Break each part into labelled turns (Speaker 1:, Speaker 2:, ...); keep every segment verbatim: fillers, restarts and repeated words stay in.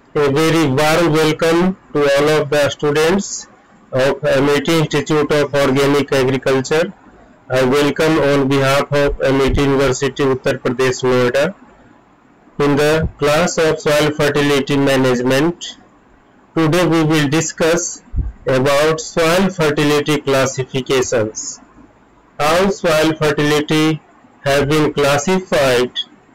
Speaker 1: A very warm welcome to all of the students of M I T Institute of Organic Agriculture. I welcome on behalf of M I T University Uttar Pradesh Noida in the class of Soil Fertility Management. Today we will discuss about soil fertility classifications. How soil fertility have been classified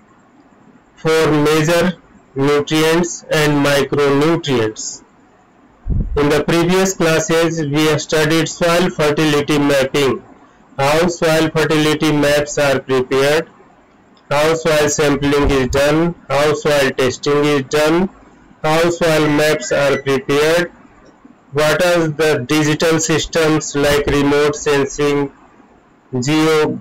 Speaker 1: for major nutrients and micronutrients. In the previous classes we have studied soil fertility mapping, how soil fertility maps are prepared, how soil sampling is done, how soil testing is done, how soil maps are prepared, what are the digital systems like remote sensing, geo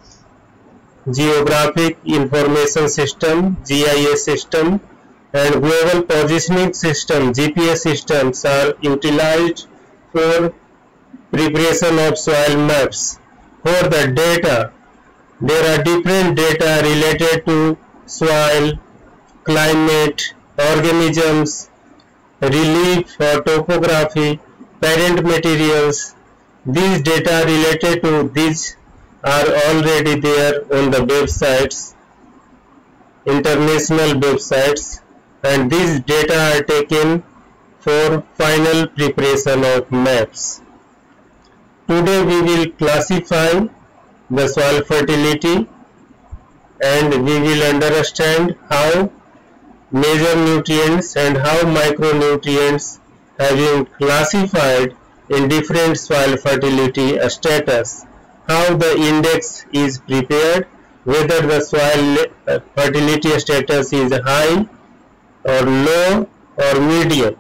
Speaker 1: geographic information system, G I S system, and global positioning system, G P S systems are utilized for preparation of soil maps. For the data, there are different data related to soil, climate, organisms, relief or topography, parent materials. These data related to these are already there on the websites, international websites, and these data are taken for final preparation of maps. Today we will classify the soil fertility and we will understand how major nutrients and how micronutrients have been classified in different soil fertility status, how the index is prepared, whether the soil fertility status is high or low or medium.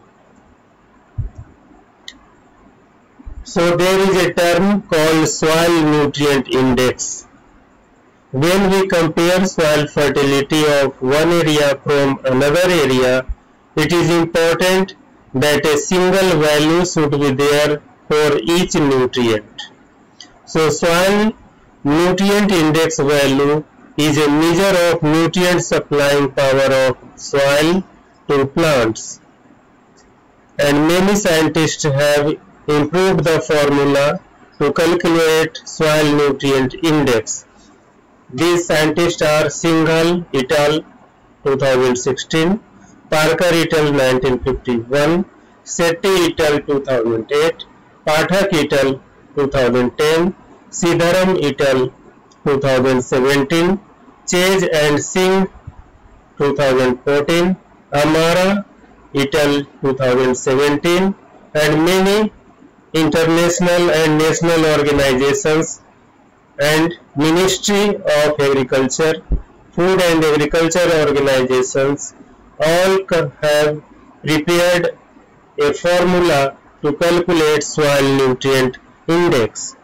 Speaker 1: So there is a term called soil nutrient index. When we compare soil fertility of one area from another area, it is important that a single value should be there for each nutrient. So soil nutrient index value is a measure of nutrient supplying power of soil to plants, and many scientists have improved the formula to calculate soil nutrient index. These scientists are Singhal et al. two thousand sixteen, Parker et al. nineteen fifty-one, Sethi et al. two thousand eight, Pathak et al. two thousand ten, Sridharam et al. two thousand seventeen, Chase and Singh two thousand fourteen, Amara et al. two thousand seventeen, and many international and national organizations and Ministry of Agriculture, Food and Agriculture organizations all have prepared a formula to calculate soil nutrient index.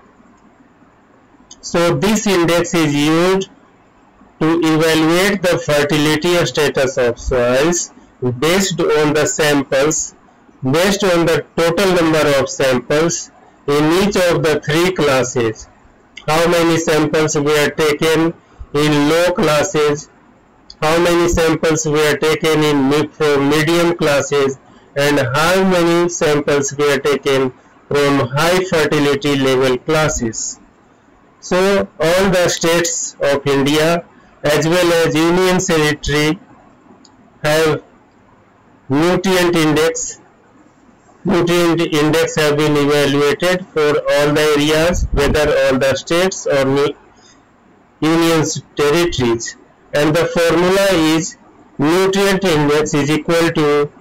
Speaker 1: So this index is used to evaluate the fertility status of soils based on the samples, based on the total number of samples in each of the three classes. How many samples were taken in low classes, how many samples were taken in mid from medium classes, and how many samples were taken from high fertility level classes. So all the states of India as well as Union Territory have nutrient index. Nutrient index have been evaluated for all the areas, whether all the states or union territories, and the formula is nutrient index is equal to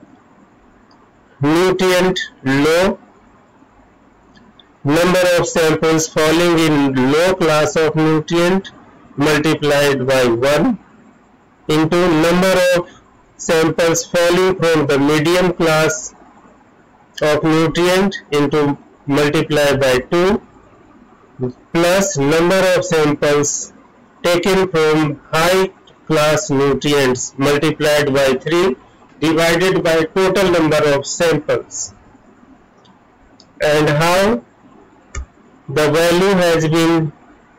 Speaker 1: nutrient low, number of samples falling in low class of nutrient multiplied by one into number of samples falling from the medium class of nutrient into multiplied by two plus number of samples taken from high class nutrients multiplied by three divided by total number of samples, and how the value has been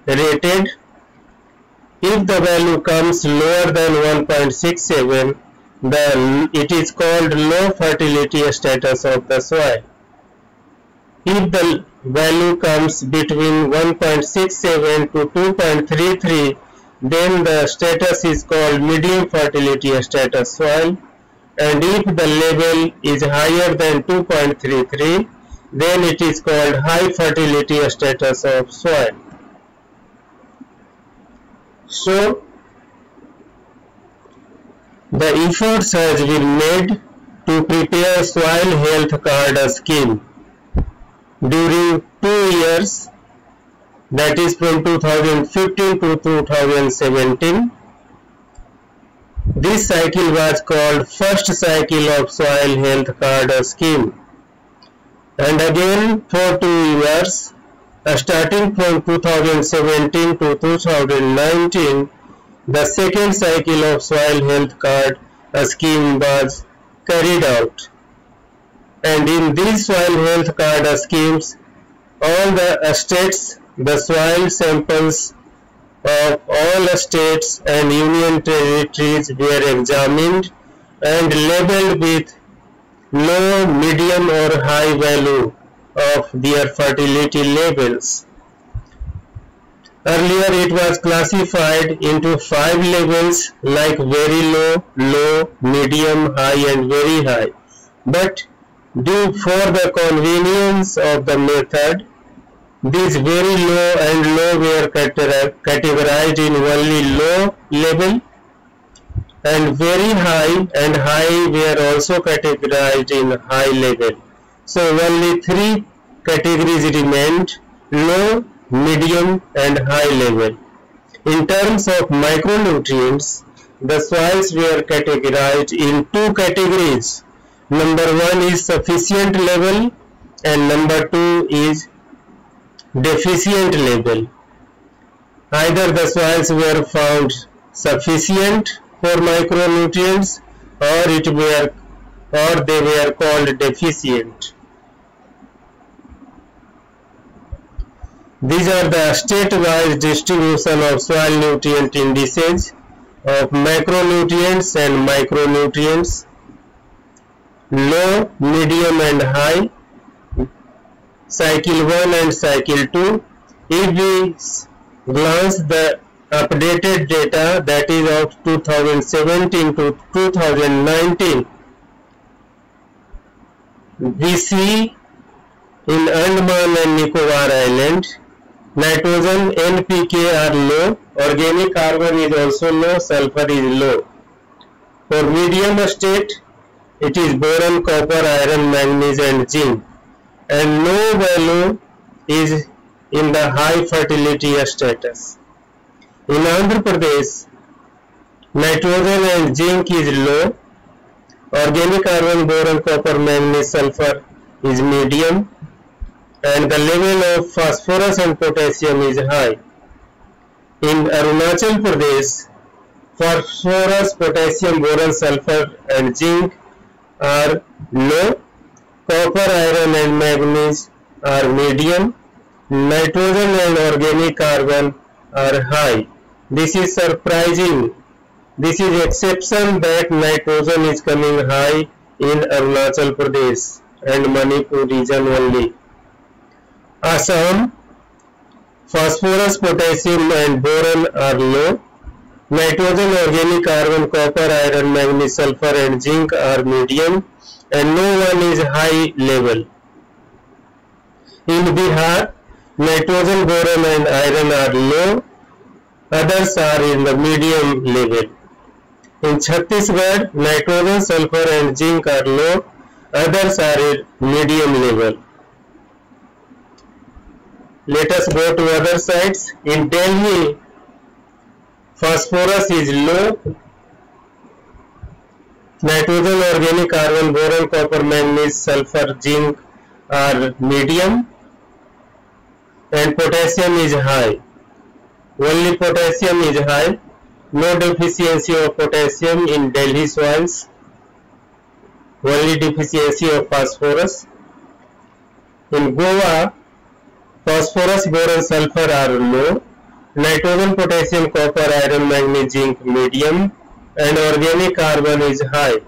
Speaker 1: rated. If the value comes lower than one point six seven, the it is called low fertility status of the soil. If the value comes between one point six seven to two point three three, then the status is called medium fertility status soil, and if the level is higher than two point three three, then it is called high fertility status of soil. So, the efforts has been made to prepare soil health card scheme during two years, that is from two thousand fifteen to two thousand seventeen. This cycle was called first cycle of soil health card scheme, and again for two years, starting from two thousand seventeen to two thousand nineteen, the second cycle of soil health card scheme was carried out. And in these soil health card schemes, all the states, the soil samples of all states and union territories were examined and labeled with low, medium or high value of their fertility levels. Earlier it was classified into five levels like very low, low, medium, high and very high. But due for the convenience of the method, these very low and low were categorized in only low level, and very high and high were also categorized in high level. So only three categories remained: low, medium and high level. In terms of micronutrients, the soils were categorized in two categories. Number one is sufficient level and number two is deficient level. Either the soils were found sufficient for micronutrients or it were or they were called deficient. These are the state-wise distribution of soil nutrient indices of macronutrients and micronutrients, low, medium and high, cycle one and cycle two. If we glance the updated data, that is of two thousand seventeen to two thousand nineteen, we see in Andaman and Nicobar Island, nitrogen, N P K are low, organic carbon is also low, sulfur is low. For medium state, it is boron, copper, iron, manganese and zinc, and no value is in the high fertility status. In Andhra Pradesh, nitrogen and zinc is low, organic carbon, boron, copper, manganese, sulfur is medium, and the level of phosphorus and potassium is high. In Arunachal Pradesh, phosphorus, potassium, boron, sulfur and zinc are low, copper, iron and manganese are medium, nitrogen and organic carbon are high. This is surprising. This is exception that nitrogen is coming high in Arunachal Pradesh and Manipur region only. Assam, phosphorus, potassium and boron are low, nitrogen, organic carbon, copper, iron, manganese, sulfur and zinc are medium, and no one is high level. In Bihar, nitrogen, boron and iron are low, others are in the medium level. In Chhattisgarh, nitrogen, sulfur and zinc are low, others are at medium level. Let us go to other sites. In Delhi, phosphorus is low, nitrogen, organic carbon, boron, copper, manganese, sulfur, zinc are medium, and potassium is high. Only potassium is high. No deficiency of potassium in Delhi soils. Only deficiency of phosphorus. In Goa, phosphorus, boron, sulfur are low, nitrogen, potassium, copper, iron, manganese, zinc medium, and organic carbon is high.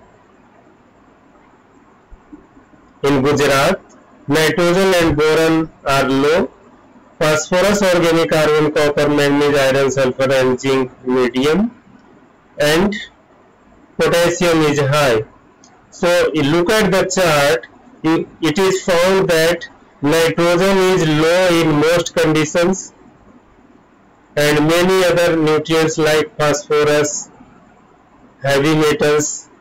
Speaker 1: In Gujarat, nitrogen and boron are low. Phosphorus, organic carbon, copper, manganese, iron, sulfur and zinc medium, and potassium is high. So you look at the chart, it is found that nitrogen is low in most conditions and many other nutrients like phosphorus, heavy metals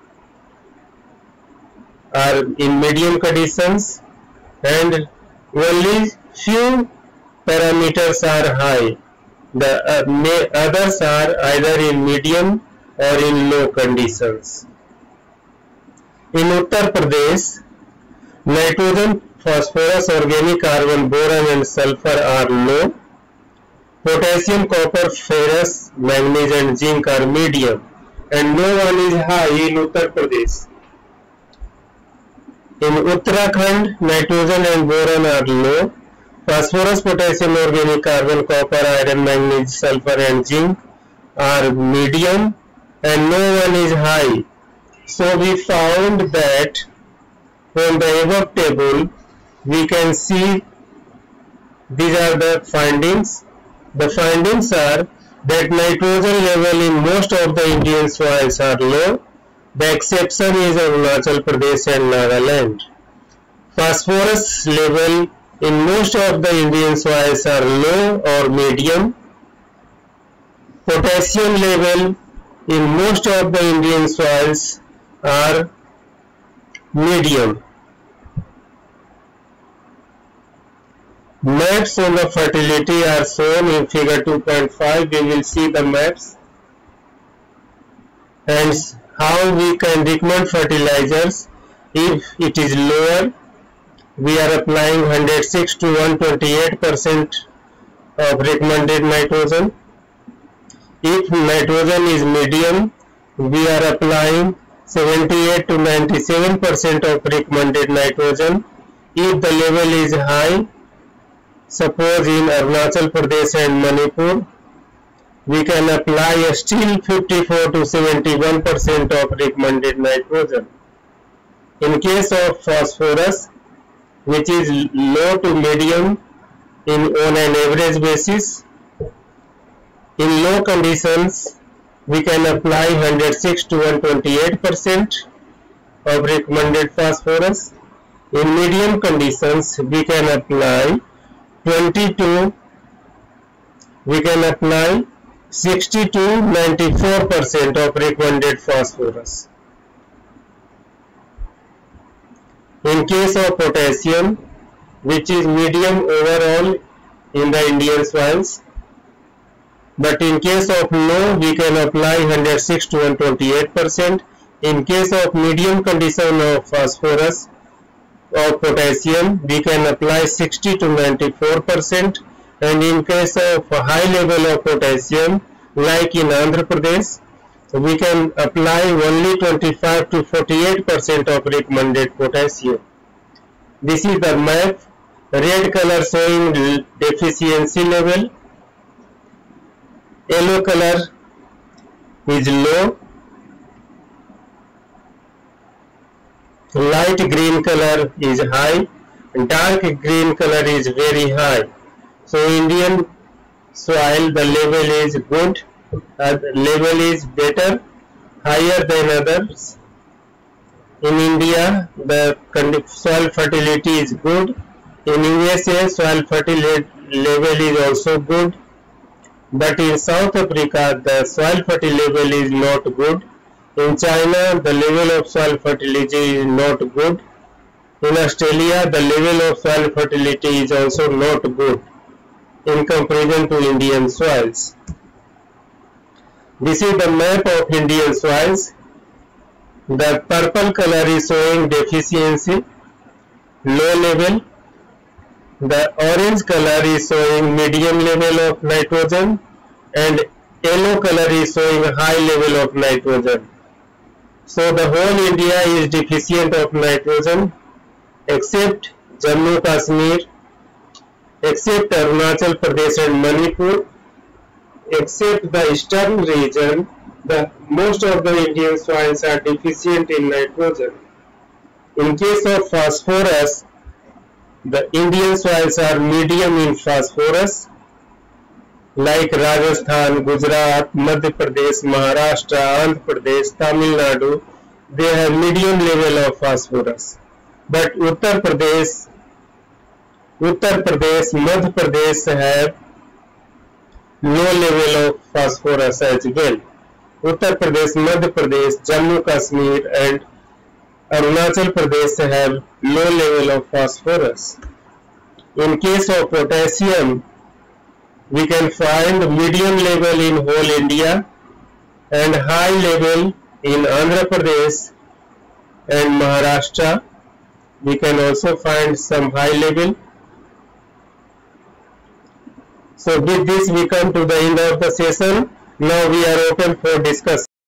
Speaker 1: are in medium conditions, and only few parameters are high. The uh, others are either in medium or in low conditions. In Uttar Pradesh, nitrogen, phosphorus, organic carbon, boron and sulfur are low. Potassium, copper, ferrous, manganese and zinc are medium, and no one is high in Uttar Pradesh. In Uttarakhand, nitrogen and boron are low. Phosphorus, potassium, organic carbon, copper, iron, manganese, sulfur and zinc are medium, and no one is high. So we found that from the above table we can see these are the findings. The findings are that nitrogen level in most of the Indian soils are low. The exception is Arunachal Pradesh and Nagaland. Phosphorus level in most of the Indian soils are low or medium. Potassium level in most of the Indian soils are medium. Maps on the fertility are shown in figure two point five. We will see the maps and how we can recommend fertilizers. If it is lower, we are applying one hundred six to one hundred twenty-eight percent of recommended nitrogen. If nitrogen is medium, we are applying seventy-eight to ninety-seven percent of recommended nitrogen. If the level is high, suppose in Arunachal Pradesh and Manipur, we can apply a still fifty-four to seventy-one percent of recommended nitrogen. In case of phosphorus, which is low to medium in on an average basis, in low conditions we can apply one hundred six to one hundred twenty-eight percent of recommended phosphorus. In medium conditions we can apply twenty-two, we can apply sixty to ninety-four percent of recommended phosphorus. In case of potassium, which is medium overall in the Indian soils, but in case of low we can apply one hundred six to one hundred twenty-eight percent. In case of medium condition of phosphorus or potassium, we can apply sixty to ninety-four percent, and in case of high level of potassium like in Andhra Pradesh, we can apply only twenty-five to forty-eight percent of recommended potassium. This is the map. Red color showing deficiency level, yellow color is low, light green color is high, dark green color is very high. So Indian soil, the level is good, uh, the level is better, higher than others. In India, the soil fertility is good. In U S A, soil fertility level is also good. But in South Africa, the soil fertility level is not good. In China, the level of soil fertility is not good. In Australia, the level of soil fertility is also not good in comparison to Indian soils. This is the map of Indian soils. The purple color is showing deficiency, low level. The orange color is showing medium level of nitrogen, and yellow color is showing high level of nitrogen. So the whole India is deficient of nitrogen except Jammu Kashmir, except Arunachal Pradesh and Manipur, except the eastern region the most of the Indian soils are deficient in nitrogen. In case of phosphorus, the Indian soils are medium in phosphorus, like Rajasthan, Gujarat, Madhya Pradesh, Maharashtra, Andhra Pradesh, Tamil Nadu. They have medium level of phosphorus. But Uttar Pradesh, Uttar Pradesh, Madhya Pradesh have low level of phosphorus as well. Uttar Pradesh, Madhya Pradesh, Jammu Kashmir and Arunachal Pradesh have low level of phosphorus. In case of potassium, we can find medium level in whole India and high level in Andhra Pradesh and Maharashtra. We can also find some high level. So with this we come to the end of the session. Now we are open for discussion.